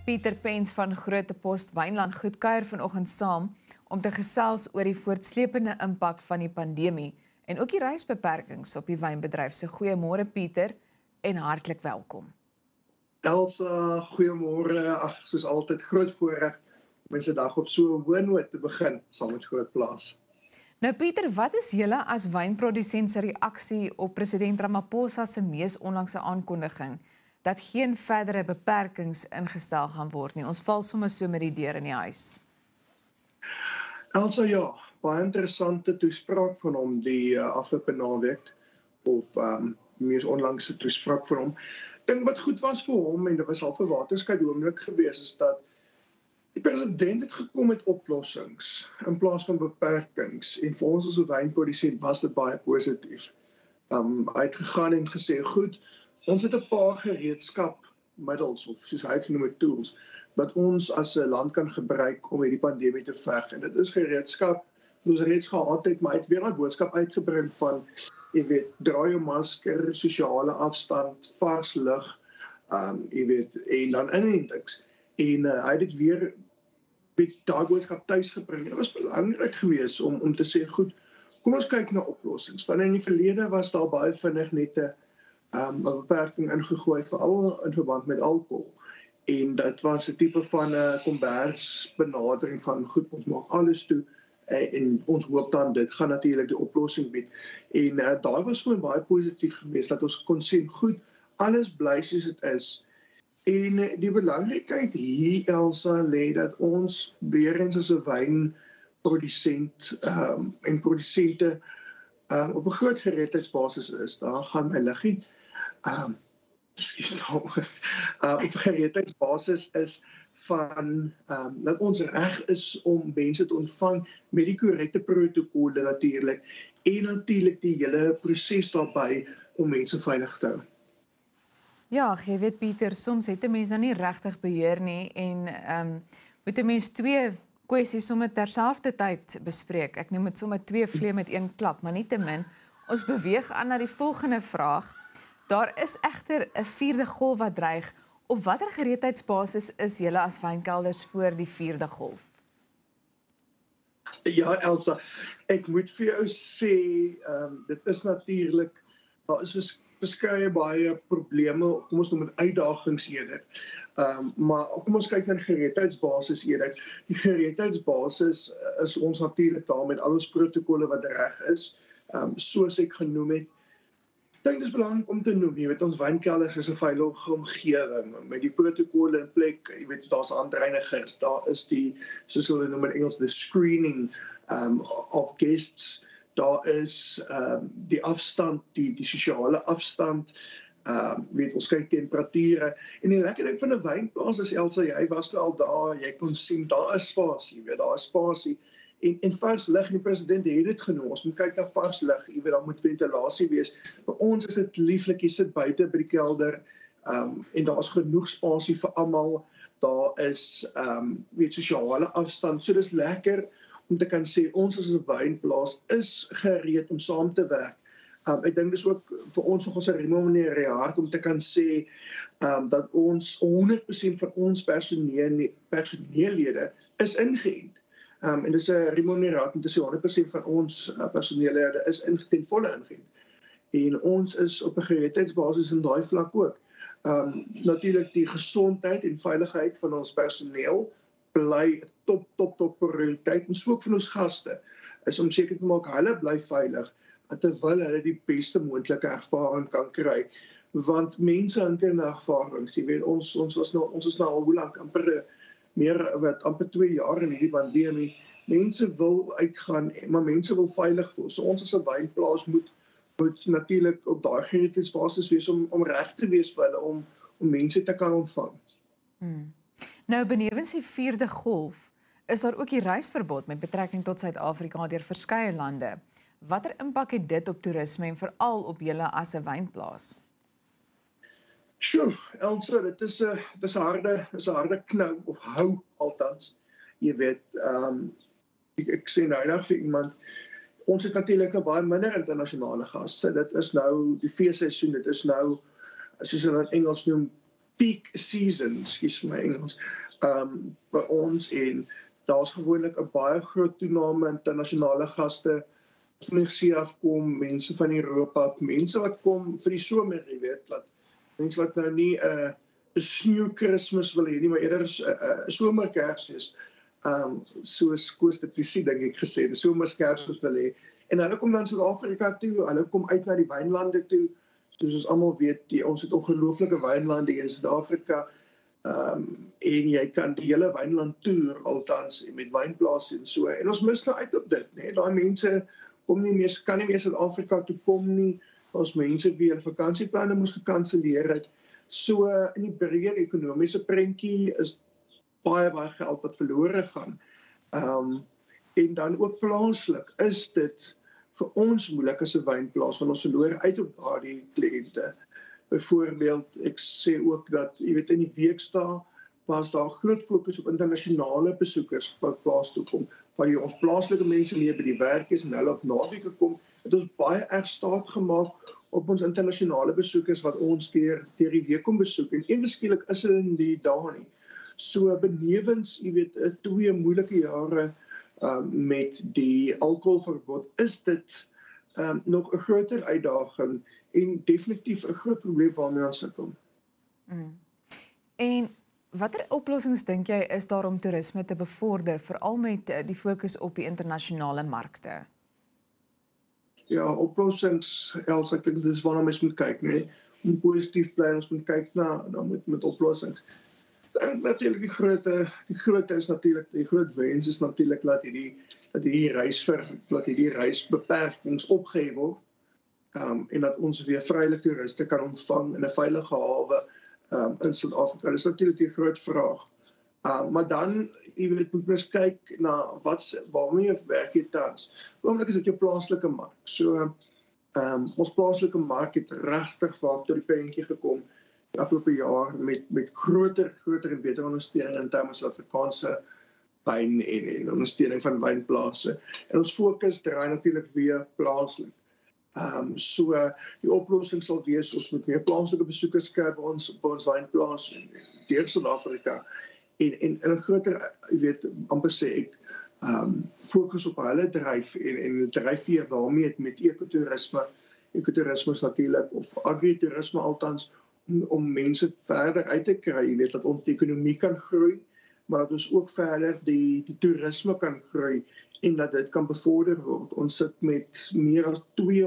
Pieter Pens van Grootepost Wynland goedkuier vanoggend saam om te gesels oor die voortsleepende impak van die pandemie en ook die reisbeperkings op die wynbedryf. So goeiemôre Pieter en hartlik welkom. Elsa, goeiemôre. Ag, soos altyd groot voorreg om mense dag op so 'n hoë noot te begin saam met Grootplaas. Nou Pieter, wat is julle as wynprodusent se reaksie op president Ramaphosa se mees onlangse aankondiging dat geen verdere beperkings ingestel gaan word nie? Ons val sommer so met die deur in die huis. Elsa, ja, baie interessante toespraak van hom die afgelope naweek of mees onlangse toespraak van hom. Ding wat goed was vir hom en dit was al vir Waterskei oomblik gewees is dat die president het gekom met oplossings in plaas van beperkings en vir ons as 'n wynprodusent was dit baie positief. Hy het gegaan en gesê, goed, ons het 'n paar gereedskapmiddels of soos hy het genoem tools wat ons as 'n land kan gebruik om hierdie pandemie te veg. En dit is gereedskap ons reeds gehad het, maar hy het weer 'n boodskap uitgebring van jy weet, dra jou masker, sosiale afstand, vars lug, jy weet, en dan inentings. En hy het dit weer met daai boodskap tuis gebring. Dit was belangrik geweest om te sê, goed, kom ons kyk na oplossings. Want in die verlede was daar baie vinnig net 'n beperking ingegooi, veral in verband met alkohol. En dit was 'n tipe van 'n kombers benadering van goed, ons maak alles toe. En ons hoop dan dit gaan natuurlik die oplossing bied. En daar was vir my baie positief geweest dat ons kon sê, goed, alles bly soos dit is. En die belangrikheid hier, Elsa, lê dat ons weer eens as 'n wynprodusent en produsente op 'n groot gereedheidsbasis is. Daar gaan my liggie. Op 'n gereedheidsbasis is van dat ons reg is om mense te ontvang met die korrekte protokolle natuurlik en natuurlik die hele proses daarbey om mense veilig te hou. Ja, jy weet Pieter, soms het 'n mens nou nie regtig beheer nie en moet 'n mens twee kwessies sommer terselfdertyd bespreek. Ek noem dit sommer twee vleie met een klap, maar nietemin, ons beweeg aan na die volgende vraag. Daar is egter 'n vierde golf wat dreig. Op watter gereedheidsbasis is julle as wynkelders voor die vierde golf? Ja, Elsa, ek moet vir jou sê, dit is natuurlik, daar is verskeie baie probleme, kom ons noem dit uitdagings eerder. Maar kom ons kyk na die gereedheidsbasis eerder. Die gereedheidsbasis is ons natuurlik daar met al ons protokolle wat reg is, soos ek genoem het. Ek dink dit is belangrik om te noem, jy weet, ons wynkelders is 'n veilige omgewing met die protokolle in plek, jy weet, daar's handreinigers, daar is die, soos hulle noem in Engels, the screening of guests, daar is die afstand, die sosiale afstand, weet, ons kyk temperature, en die lekker ding van 'n wynplaas is, Elsa, jy was nou al daar, jy kon sien, daar is spasie, weet, daar is spasie, en vars lig, die president het dit genoem, ons moet kyk na vars lig, jy weet, daar moet ventilasie wees, vir ons is dit lieflik, jy sit buite by die kelder, en daar is genoeg spasie vir almal, daar is, weet, sosiale afstand, so dis lekker om te kan sê, ons as 'n wynplaas is gereed om saam te werk. Ek dink dis ook vir ons nog ons 'n remunerasie om te kan sê, dat ons 100% van ons personeellede is ingeënt. En dis 'n remunerasie om te sê 100% van ons personeellede is ten volle ingeënt. En ons is op 'n gereedheidsbasis in daai vlak ook. Natuurlik die gesondheid en veiligheid van ons personeel bly 'n top prioriteit, en so ook van ons gaste, is om seker te maak hulle bly veilig, terwyl hulle die beste moontlike ervaring kan kry, want mense hinker na ervarings, jy weet, ons is nou al hoe lank, amper 2 jaar in hierdie pandemie, mense wil uitgaan, maar mense wil veilig voel, so ons as 'n wynplaas moet natuurlik op daai gereedheidsbasis wees om reg te wees vir hulle, om mense te kan ontvang. Nou, benewens die vierde golf, is daar ook die reisverbod met betrekking tot Suid-Afrika deur verskeie lande. Watter impak het dit op toerisme en veral op julle as 'n wynplaas? Sjoe, Elsa, dit is 'n harde knou, of hou althans. Jy weet, ek sê nou vir iemand, ons het natuurlik 'n baie minder internasionale gaste. Dit is nou die feesseisoen, dit is nou, soos hulle in Engels noem, peak season, skus my Engels, by ons en daar's gewoonlik 'n baie groot toename internasionale gaste van die see afkom, mense van Europa, mense wat kom vir die somer, jy weet, dat mense wat nou nie 'n sneeu Kersfees wil hê nie, maar eerder 'n somerkersfees, soos Koos de Plessis dink ek gesê, 'n somerskersfees wil hê. En hulle kom dan Suid-Afrika toe, hulle kom uit na die wynlande toe, soos ons almal weet, ons het ongelooflike wynlande hier in Suid-Afrika, en jy kan die hele wynland toer altans met wynplase en so. En ons mis nou uit op dit, né? Daai mense kan nie meer Suid-Afrika toe kom nie. Ons mense wie hulle vakansieplanne moes gekanselleer het. So in die breër ekonomiese prentjie is baie geld wat verlore gaan. En dan ook plaaslik is dit vir ons moeilik as 'n wynplaas, want ons verloor uit op daardie kliënte. Byvoorbeeld, ek sê ook dat, jy weet, in die weekdae was daar groot fokus op internasionale besoekers wat plaas toe kom, waar ons plaaslike mense nie by die werk is en hulle op naweke kom, het ons baie erg staat gemaak op ons internasionale besoekers wat ons deur die week kom besoek, en eweskielik is hulle in die dae nie. So benewens, jy weet, 2 moeilike jare met die alkoholverbod, is dit nog 'n groter uitdaging en definitief 'n groot probleem waarmee ons sukkel. En watter oplossings dink jy is daar om toerisme te bevorder, veral met die fokus op die internasionale markte? Ja, oplossings, Els, ek dink dis waarna mens moet kyk, nee. Om positief bly, ons moet kyk na met oplossings. Natuurlik die groot wens is natuurlik dat hierdie reisbeperkings opgehef word, en dat ons weer vrylik toeriste kan ontvang in 'n veilige hawe in Suid-Afrika. Dis natuurlik die groot vraag. Maar dan, jy weet, moet mens kyk na waarmee werk jy tans. Oomblik is dit jou plaaslike mark. So, ons plaaslike mark het regtig vaak tot die puntjie gekom die afgelope jaar met groter en beter ondersteuning in terme van Afrikaanse wyn en ondersteuning van wynplase. En ons fokus draai natuurlik weer plaaslik. So die oplossing sal wees, ons moet meer plaaslike besoekers kry by ons wynplaas deur Suid-Afrika. En 'n groter, jy weet, amper sê ek, fokus op hulle dryf en dryf hier daarmee met ekotourisme is natuurlik, of agritourisme altans, om mense verder uit te kry, jy weet, dat ons ekonomie kan groei, maar dat ons ook verder die toerisme kan groei en dat dit kan bevorder word. Ons sit met meer as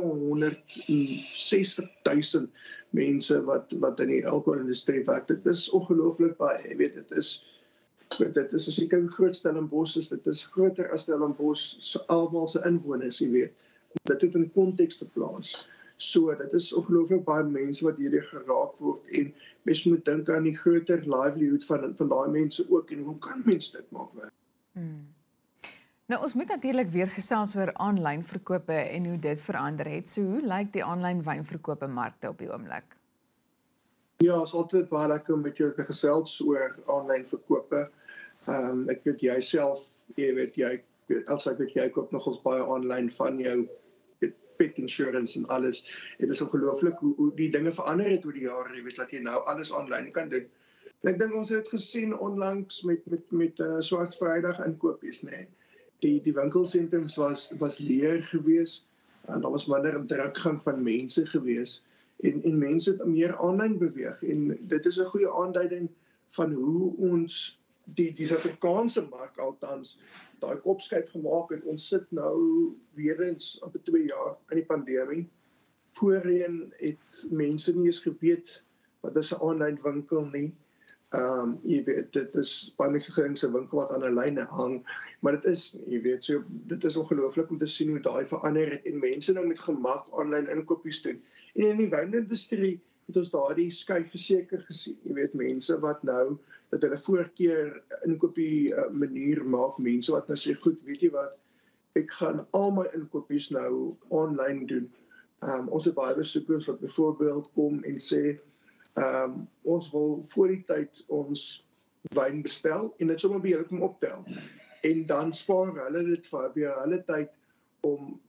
260,000 mense wat in die alkoholindustrie werk. Dit is ongelooflik baie, jy weet, dit is as jy kyk groot Stellenbosch, dit is groter as Stellenbosch almal se inwoners, jy weet, om dit in konteks te plaas. So, dit is ongelooflik baie mense wat hierdie geraak word, en mens moet dink aan die groter livelihood van daai mense ook, en hoe kan mens dit maak werk? Nou, ons moet natuurlik weer gesels oor aanlyn verkope en hoe dit verander het. So, hoe lyk die aanlyn wynverkope markte op die oomblik? Ja, is altyd baie lekker om met jou te gesels oor aanlyn verkope. Ek weet jy self, jy weet, jy koop nogals baie aanlyn van jou pet insurance en alles. Het is ongelooflik hoe die dinge verander het oor die jare, jy weet, dat jy nou alles aanlyn kan doen. En ek dink ons het gesien onlangs met Swart Vrydag inkopies, nee. Die winkelsentrums was leeg gewees, en daar was minder drukgang van mense gewees, en mense het meer aanlyn beweeg, en dit is 'n goeie aanduiding van hoe ons die Suid-Afrikaanse mark altans daai kopskuif gemaak het. Ons sit nou weer eens op 2 jaar in die pandemie. Voorheen het mense nie eens geweet wat is 'n aanlyn winkel nie. Jy weet, dit is baie mense gedink 'n winkel wat aan 'n lyn hang, maar dit is nie, jy weet, so dit is ongelooflik om te sien hoe daai verander het en mense nou met gemak aanlyn inkopies doen. En in die wynindustrie het ons daardie skuif verseker gesien. Jy weet, mense wat nou dat hulle voorkeur inkopie manier maak, mense wat nou sê, goed, weet jy wat, ek gaan al my inkopies nou aanlyn doen. Ons het baie besoekers wat byvoorbeeld kom en sê, ons wil voor die tyd ons wyn bestel en dit sommer by hulle kom optel. En dan spaar hulle dit vir hulle tyd om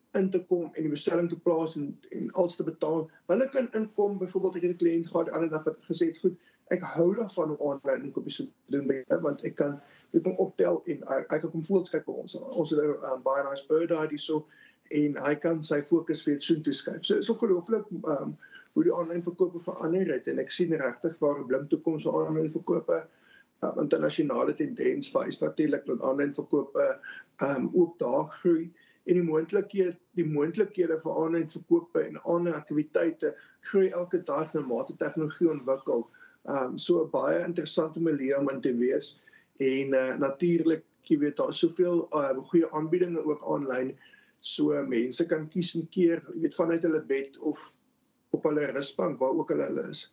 in te kom en die bestelling te plaas en alles te betaal. Hulle kan inkom, byvoorbeeld ek het 'n kliënt gehad die ander dag wat gesê het, goed, ek hou daarvan om aanlyn inkopies te doen by julle, want ek kan optel en hy kan kom voels kyk by ons. Ons het 'n baie nice bird eye so en hy kan sy fokus weer soontoe skuif. So ongelooflik hoe die aanlyn verkope verander het en ek sien regtig waar 'n blink toekoms vir aanlyn verkope. Internasionale tendens wys natuurlik dat aanlyn verkope ook daar groei en die moontlikhede vir aanlyn verkope en aanlyn aktiwiteite groei elke dag naarmate tegnologie ontwikkel. So baie interessante milieu om in te wees en natuurlik, jy weet, daar is soveel goeie aanbiedinge ook aanlyn, so mense kan kies en keer, jy weet, vanuit hulle bed of op hulle rusbank waar ook hulle is.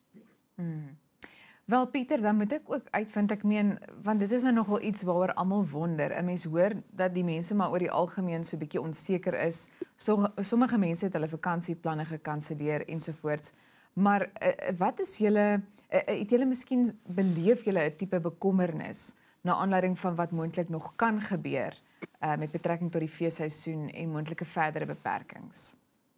Wel Pieter, dan moet ek ook uitvind, ek meen, want dit is nou nogal iets waaroor almal wonder. 'n Mens hoor dat die mense maar oor die algemeen so 'n bietjie onseker is. Sommige mense het hulle vakansieplanne gekanselleer ensovoorts. Maar wat is julle, het julle miskien beleef julle 'n tipe bekommernis na aanleiding van wat moontlik nog kan gebeur met betrekking tot die feesseisoen en moontlike verdere beperkings?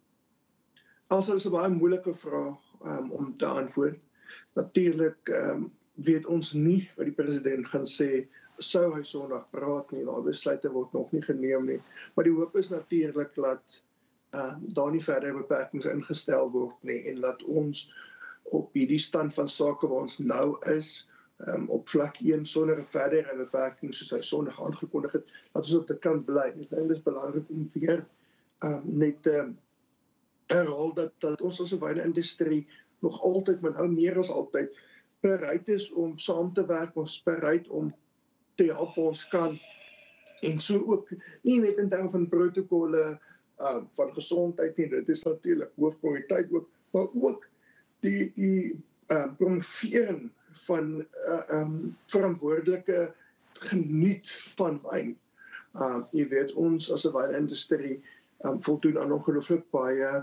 Also, dit is 'n baie moeilike vraag om te antwoord. Natuurlik weet ons nie wat die president gaan sê, sou hy Sondag praat nie, daai besluite word nog nie geneem nie. Maar die hoop is natuurlik dat daar nie verdere beperkings ingestel word nie en dat ons op hierdie stand van sake waar ons nou is, op vlak 1 sonder 'n verdere beperking soos hy Sondag aangekondig het, dat ons op dit kan bly. Ek dink dit is belangrik om weer net herhaal dat ons as 'n wynindustrie nog altyd, maar nou meer as altyd, bereid is om saam te werk, ons bereid om te help waar ons kan. En so ook, nie net in terme van protokolle, van gesondheid nie, dit is natuurlik hoofprioriteit ook, maar ook die promovering van verantwoordelike geniet van wyn. Jy weet, ons as 'n wynindustrie voldoen aan ongelooflik baie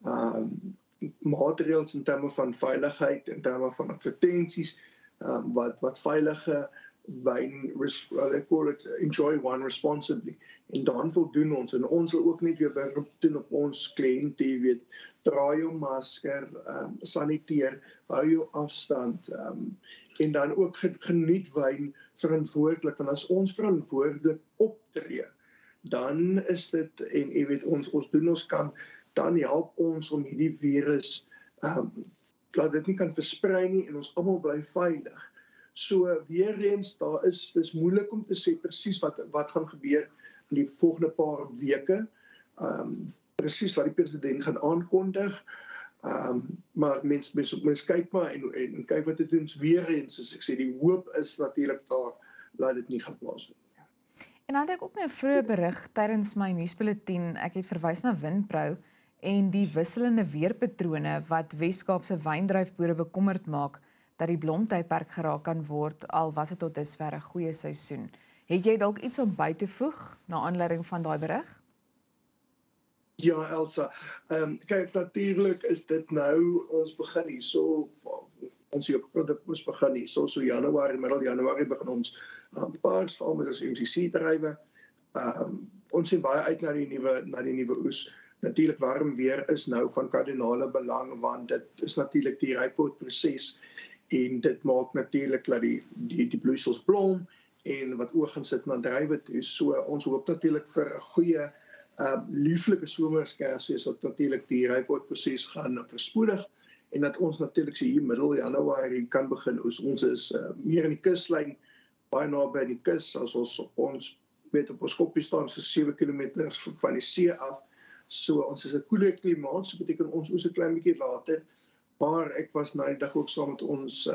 maatreëls in terme van veiligheid, in terme van advertensies, wat veilige wyn, ek call it enjoy wine responsibly. En dan voldoen ons, en ons wil ook net weer beroep doen op ons kliënte, jy weet, dra jou masker, saniteer, hou jou afstand, en dan ook geniet wyn verantwoordelik, want as ons verantwoordelik optree, dan is dit, en jy weet, ons doen ons kan, dan help ons om hierdie virus, laat dit nie kan versprei nie, en ons almal bly veilig. So weer eens, dis moeilik om te sê presies wat gaan gebeur in die volgende paar weke, presies wat die president gaan aankondig, maar mens kyk maar en kyk wat dit doen, weer eens, soos ek sê, die hoop is natuurlik daar, laat dit nie gaan plaasvind. En dan het ek ook nou 'n vroeë berig tydens my nuusbulletin, ek het verwys na Windpro en die wisselende weerpatrone wat Wes-Kaapse wyndryfboere bekommerd maak dat die blomtydperk geraak kan word, al was dit tot dusver 'n goeie seisoen. Het jy dalk iets om by te voeg na aanleiding van daai berig? Ja, Elsa, kyk, natuurlik is dit nou, ons begin hier so, ons begin hier so Januarie, middel Januarie begin ons paars, veral met ons MCC drywe. Ons sien baie uit na die nuwe oes. Natuurlik warm weer is nou van kardinale belang, want dit is natuurlik die rypwordproses en dit maak natuurlik dat die bloeisels blom en wat oog gaan sit na drywe toe. So ons hoop natuurlik vir 'n goeie lieflike somerskersfees wat natuurlik die rypwordproses gaan verspoedig en dat ons natuurlik so hier middel Januarie kan begin oes. Ons is meer in die kuslyn, baie naby aan die kus, as ons weet op ons koppie staan so 7 km van die see af. So ons is 'n koeler klimaat, so beteken ons oes 'n klein bietjie later. Maar ek was nou die dag ook saam met ons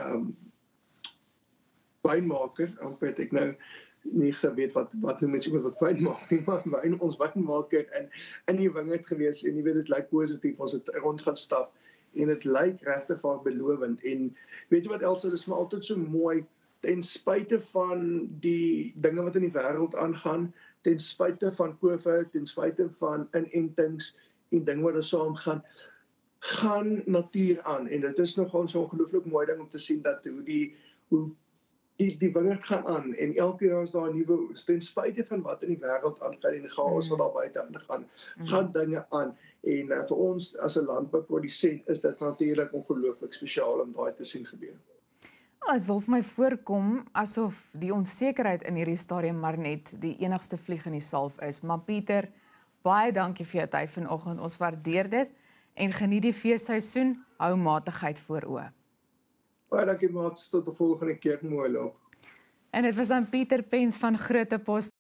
wynmaker, het ek nou nie geweet wat noem mense wat wyn maak nie, maar ons wynmaker in die wingerd gewees en jy weet dit lyk positief, ons het rond gaan stap en dit lyk regtig vaak belovend en weet jy wat Elsa, dit is maar altyd so mooi ten spyte van die dinge wat in die wêreld aangaan, ten spyte van COVID, ten spyte van inentings en dinge wat er saamgaan, gaan natuur aan en dit is nogal so 'n ongelooflik mooi ding om te sien dat hoe die wingerd gaan aan en elke jaar is daar 'n nuwe oes. Ten spyte van wat in die wêreld aangaan en die chaos wat daar buite aangaan, gaan dinge aan. En vir ons as 'n landbouprodusent is dit natuurlik ongelooflik spesiaal om daai te sien gebeur. Dit wil vir my voorkom asof die onsekerheid in hierdie stadium maar net die enigste vlieg in die salf is. Maar Pieter, baie dankie vir jou tyd vanoggend. Ons waardeer dit en geniet die feesseisoen. Hou matigheid voor oë. Baie dankie maat, tot die volgende keer, mooi loop. En dit was dan Pieter Pens van Grootepost.